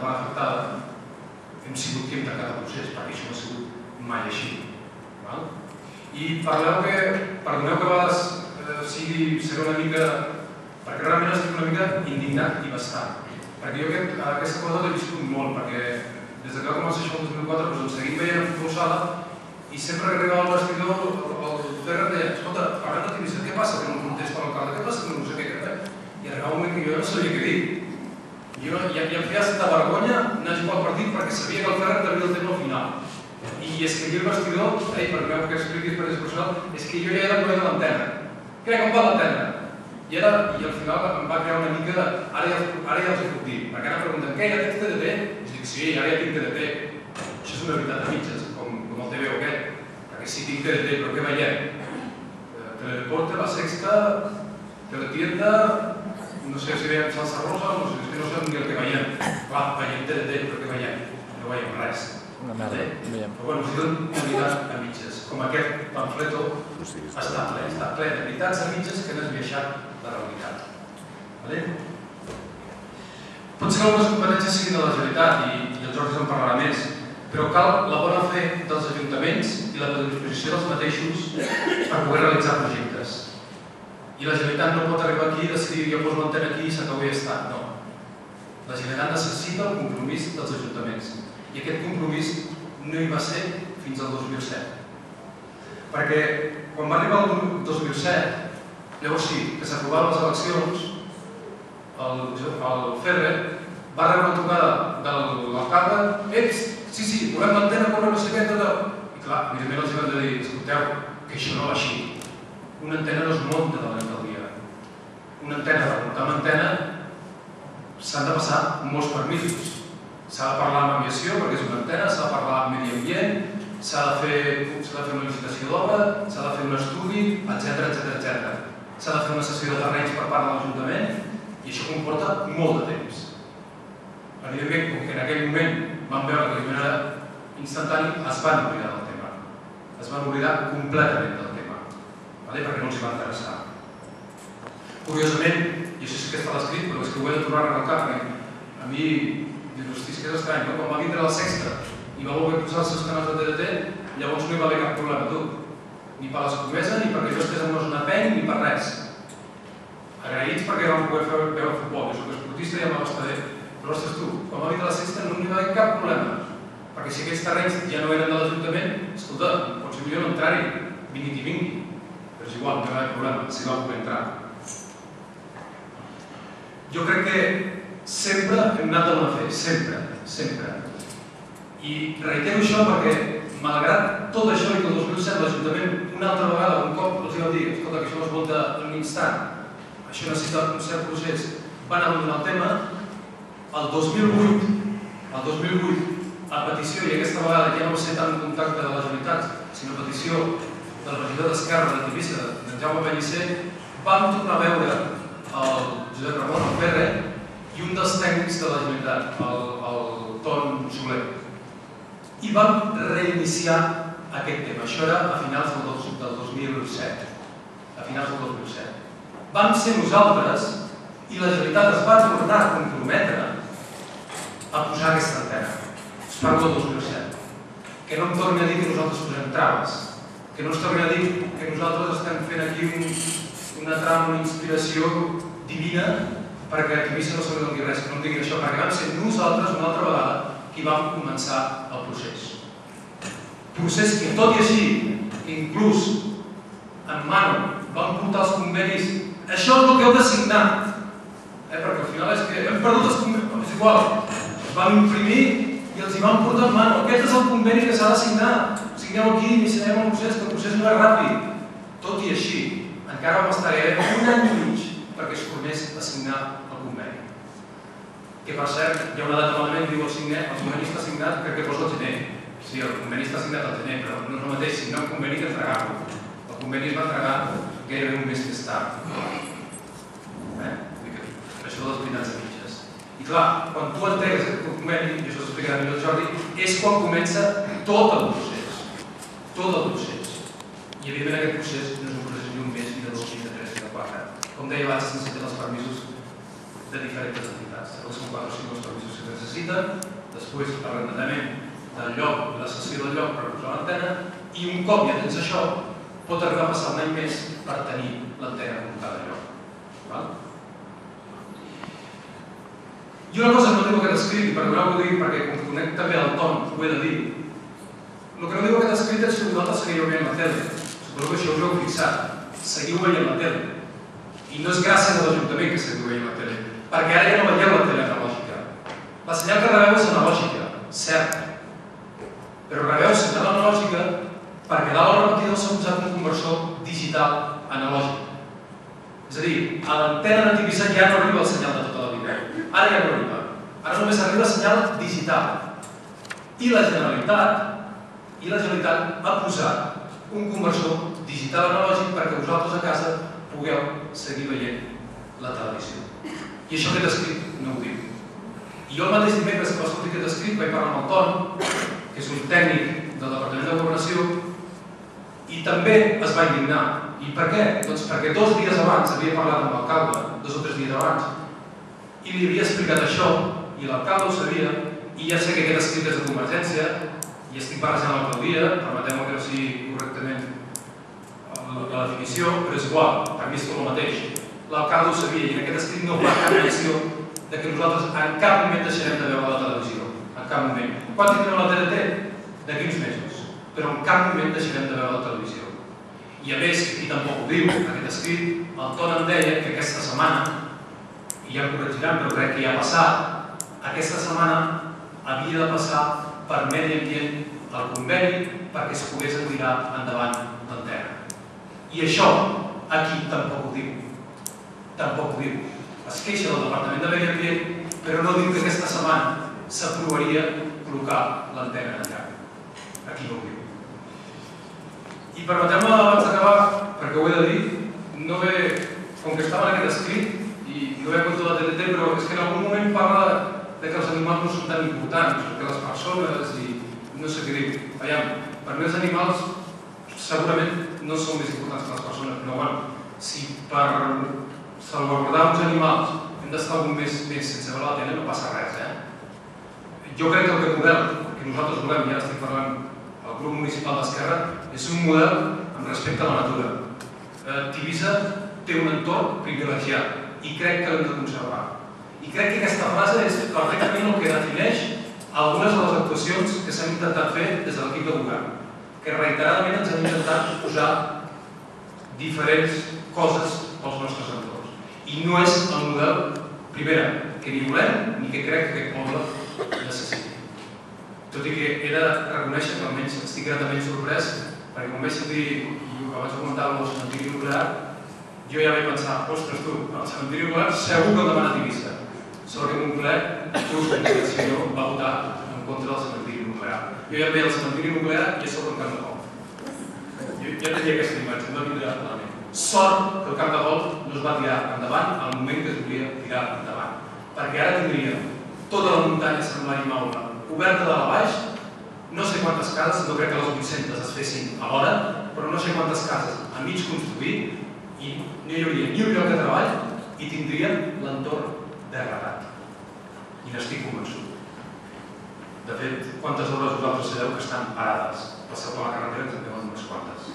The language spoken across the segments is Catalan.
part afectada, hem sigut qui hem tancat el procés, perquè això no ha sigut mai així. I perdoneu que a vegades seré una mica... perquè realment estic una mica indignat i bastant. Perquè jo aquesta cosa l'he viscut molt, perquè des que va començar això el 2004 ens seguim veient a futbol sala i sempre que arribava al vestidor el Ferrer deia: escolta, parlem de TV7, què passa que no contesta l'alcalde? Què passa que no sé què? I arribava un moment que jo no sabia què dir. Jo ja em feia certa vergonya anar a jugar al partit perquè sabia que el Ferrer tenia el tema al final. I és que jo el vestidor, perdoneu que expliqui experiència personal, és que jo ja era el de l'antena. Crec que em va l'antena. I al final em va crear una mica... Ara ja els ho puc dir, perquè ara pregunten: què, ja tens TDT? I dic: sí, ara ja tinc TDT. Això és una veritat de mitges, com el TV o què. Perquè sí, tinc TDT, però què veiem? Teledeporte, La Sexta, Teletienda, no sé si veiem Salsa Rosa, no sé, és que no sé ni el que veiem. Clar, veiem TDT, però què veiem? No veiem res. Una merda, veiem. Però bueno, us diuen una veritat a mitges. Com aquest pamfleto està ple de veritats a mitges que no has viatjat la realitat. Pot ser que algunes competències siguin de la Generalitat i el Jordi se'n parlarà més, però cal la bona fe dels ajuntaments i la predisposició dels mateixos per poder realitzar projectes. I la Generalitat no pot arribar aquí i decidir: jo poso l'antena aquí i s'acabó i ja està. No. La Generalitat necessita el compromís dels ajuntaments. I aquest compromís no hi va ser fins al 2007. Perquè quan va arribar el 2007, llavors sí, que s'aprovaven les eleccions, el Ferrer va rebre una trucada de l'alcalde: sí, volem l'antena, corre, no sé què, tot. I clar, evidentment els van dir: escolteu, que això no va així. Una antena no es munta de la nit al dia. Una antena, per muntar una antena, s'han de passar molts permisos. S'ha de parlar amb aviació, perquè és una antena, s'ha de parlar amb medi ambient, s'ha de fer una licitació d'obra, s'ha de fer un estudi, etc. S'ha de fer una sessió de terrenys per part de l'Ajuntament i això comporta molt de temps. Evidentment, com que en aquell moment vam veure que el era instantani, es van oblidar del tema. Es van oblidar completament del tema, perquè no els hi va interessar. Curiosament, i això sí que està l'escrit, però és que ho he de tornar a recalcar, perquè a mi dius: que és estrany, no? Quan va vindre la Sexta i va voler posar els seus canals de TDT, llavors no hi va haver cap problema, tu. Ni per l'escomesa, ni perquè jo estés en una zona peny, ni per res. Agraïts perquè vam poder veure futbol. Jo soc esportista i ja m'ha bé. Però, ostres, tu, quan va vindre la Sexta no hi va haver cap problema. Perquè si aquests terrenys ja no eren de l'Ajuntament, escolta, pot ser millor no entrar-hi, vingui qui vingui. Però és igual, no hi va haver problema, si va poder entrar. Jo crec que sempre hem anat de bona fe, sempre. I reitero això perquè, malgrat tot això i que el 2007 l'Ajuntament una altra vegada, un cop, els va dir: escolta, que això no es volta en un instant, això necessita un cert procés, van abandonar el tema. El 2008, a petició, i aquesta vegada ja no va ser tant un contacte de la Generalitat, sinó a petició del regidor d'Esquerra de Tivissa, d'en Jaume Pellicer, vam tornar a veure el Josep Ramon, el Ferrer, i un dels tècnics de la Generalitat, el Ton Soler. I vam reiniciar aquest tema. Això era a finals del 2007. A finals del 2007. Vam ser nosaltres, i la Generalitat es va tornar a comprometre a posar aquesta antena. Es parla del 2007. Que no em torni a dir que nosaltres posem traves. Que no es torni a dir que nosaltres estem fent aquí una trama, una inspiració divina perquè a Tivissa no se li doni res, que no em diguin això, perquè vam ser nosaltres una altra vegada qui vam començar el procés. Procés que, tot i així, inclús en mano vam portar els convenis. Això és el que heu de signar. Perquè al final és que hem perdut els convenis. És igual. Els vam imprimir i els hi vam portar en mano. Aquest és el conveni que s'ha de signar. Signeu aquí, iniciarem el procés, que el procés no és ràpid. Tot i així, encara vam estar un any i mig perquè es tornés a signar el conveni. Que per cert, hi ha una data malament, diu el conveni està signat, crec que posa el gener. Sí, el conveni està signat al gener, però no és el mateix signar un conveni que entregar-lo. El conveni es va entregar gairebé un mes més tard. Això de les veritats a mitges. I clar, quan tu entregues aquest conveni, i això s'explicarà millor el Jordi, és quan comença tot el procés. Tot el procés. I evidentment aquest procés no és un procés ni un mes, ni de dos, ni de tres, ni de quatre. Com deia abans, necessiten els permisos de diferents entitats. Són 4 o 5 els permisos que necessiten. necessiten, després l'arrendament del lloc i la cessió del lloc per posar l'antena, i un cop ja tens això, pot arribar a passar un any més per tenir l'antena col·locada al lloc. I una cosa que no diu aquest escrit, i perdoneu-ho dir perquè com conec també el ton, ho he de dir. El que no diu aquest escrit és que vosaltres seguiu veient la tele. Suposo que això us heu fixat. Seguiu veient la tele. I no és gràcies a l'Ajuntament que seguiu veient la tele, perquè ara ja no veieu la tele analògica. La senyal que rebeu és analògica, cert. Però rebeu senyal analògica perquè dalt al repetidor s'ha posat un conversor digital analògic. És a dir, a l'antena de Tivissa ja no arriba el senyal de tota la vida. Ara ja no arriba. Ara només arriba el senyal digital. I la Generalitat ha posat un conversor digital analògic perquè vosaltres a casa pugueu seguir veient la televisió. I això aquest escrit no ho diu. I jo el mateix dimecres que va sortir aquest escrit vaig parlar amb el Ton, que és un tècnic del Departament de Governació, i també es va indignar. I per què? Doncs perquè 2 dies abans havia parlat amb l'alcalde, 2 o 3 dies abans, i li havia explicat això, i l'alcalde ho sabia, i ja sé que aquest escrit és de Convergència, i estic barrejant l'alcaldia, permeteu-me que no sigui correctament la definició, però és igual, per mi és tot el mateix. L'alcalde ho sabia, i en aquest escrit no fa cap menció que nosaltres en cap moment deixarem de veure la televisió. En cap moment. Quan tindrem la TDT? D'aquí uns mesos. Però en cap moment deixarem de veure la televisió. I a més, aquí tampoc ho diu, aquest escrit, el Ton em deia que aquesta setmana, i ja em corregiran, però crec que ja ha passat, aquesta setmana havia de passar per Medi Ambient el conveni perquè es pogués tirar endavant l'antena. I això aquí tampoc ho diu. Tampoc ho diu. Es queixa del Departament de Medi Ambient, però no diu que aquesta setmana s'aprovaria col·locar l'antena allà. Aquí no ho diu. I permeteu-me abans d'acabar, perquè ho he de dir, com que estava en aquest escrit, i no veig contra la TDT, però és que en algun moment parla que els animals no són tan importants, que les persones i no sé què diu. Per mi els animals segurament no són més importants que les persones, però bueno, si per salvaguardar uns animals hem d'estar algun mes sense veure la tele, no passa res, Jo crec que aquest model que nosaltres volem, i ara estic parlant el grup municipal d'Esquerra, és un model amb respecte a la natura. Tivissa té un entorn privilegiat i crec que l'hem de conservar. I crec que aquesta frase és perfectament el que defineix algunes de les actuacions que s'han intentat fer des de l'equip de govern, que reiteradament ens han intentat posar diferents coses als nostres entorns. I no és el model, primera, que ni volem ni que crec que aquest poble necessiti. Tot i que he de reconèixer que almenys estic gratament sorprès, perquè quan vaig sentir, i abans de comentar el cementiri nuclear, jo ja vaig pensar, ostres tu, el cementiri nuclear segur que el demana Tivissa. Sort que Montcler, si no, va votar en contra del cementiri nuclear. Jo ja veia el cementiri nuclear i a sobre el camp de golf. Jo ja tenia aquesta imatge, no vindrà a la ment. Sort que el camp de golf no es va tirar endavant al moment que es volia tirar endavant. Perquè ara tindríem tota la muntanya semblant Maula oberta de la baix, no sé quantes cases, no crec que les 800 es fessin alhora, però no sé quantes cases a mig construir i no hi hauria ni un lloc de treball i tindríem l'entorn degradat. I n'estic convençut. De fet, quantes hores vosaltres sabeu que estan parades? Passeu per la carretera ens en veuen unes quantes.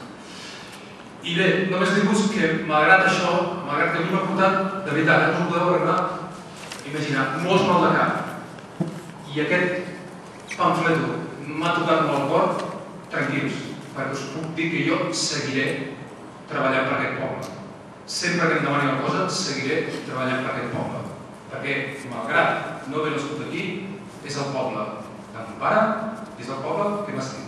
I bé, només dir-vos que malgrat això, malgrat que a mi m'ha portat, de veritat, no us ho podeu arreglar, imaginar, molts mal de cap. I aquest pamfleto m'ha tocat molt al cor, tranquils, perquè us puc dir que jo seguiré treballant per aquest poble. Sempre que em demani una cosa, seguiré treballant per aquest poble. Perquè, malgrat no haver nascut aquí, és el poble que em para, és el poble que m'estima.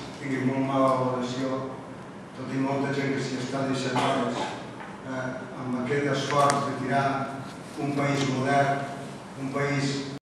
Tot i molta gent que s'hi està deixant hores amb aquest esforç de tirar un país modern, un país